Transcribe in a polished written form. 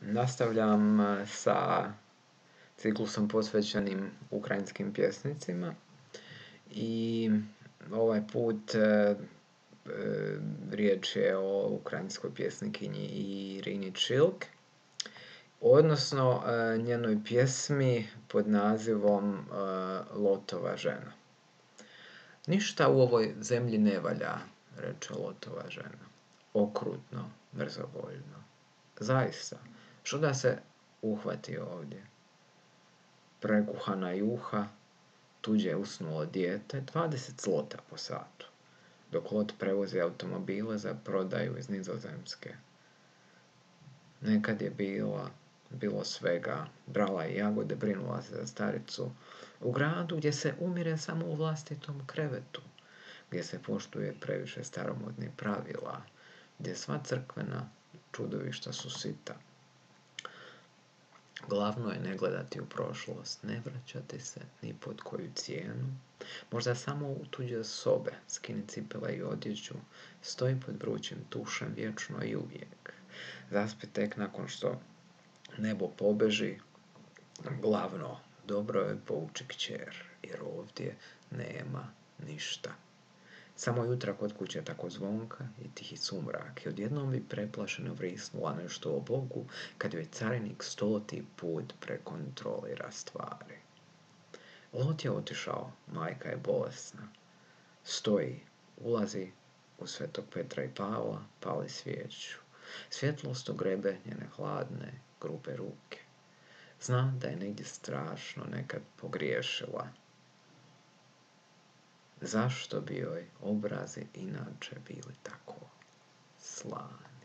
Nastavljam sa ciklusom posvećenim ukrajinskim pjesnicima i ovaj put riječ je o ukrajinskoj pjesnikinji Irini Čilk, odnosno njenoj pjesmi pod nazivom Lotova žena. Ništa u ovoj zemlji ne valja, reče Lotova žena, okrutno, mrzovoljno. Zaista, što da se uhvati ovdje? Prekuhana juha, tuđe usnulo dijete, 20 zlota po satu, dok Lot prevozi automobile za prodaju iz Nizozemske. Nekad je bilo svega, brala je jagode, brinula se za staricu, u gradu gdje se umire samo u vlastitom krevetu, gdje se poštuje previše staromodnih pravila, gdje sva crkvena čudovišta su sita. Glavno je ne gledati u prošlost, ne vraćati se ni pod koju cijenu, možda samo u tuđe sobe, skini cipele i odjeću, stoji pod vrućim tušem vječno i uvijek. Zaspi tek nakon što nebo pobeži, glavno, dobro je pouči kćer, jer ovdje nema ništa. Samo jutra kod kuće tako zvonka i tihi sumrak i odjednom bi preplašeno vrisnula nešto o Bogu kad joj carinik 100. put prekontrolira stvari. Lot je otišao, majka je bolesna. Stoji, ulazi u Svetog Petra i Pavla, pali svijeću. Svjetlost ogrebe njene hladne, grube ruke. Zna da je negdje strašno nekad pogriješila. Zašto bi joj obrazi inače bili tako slani?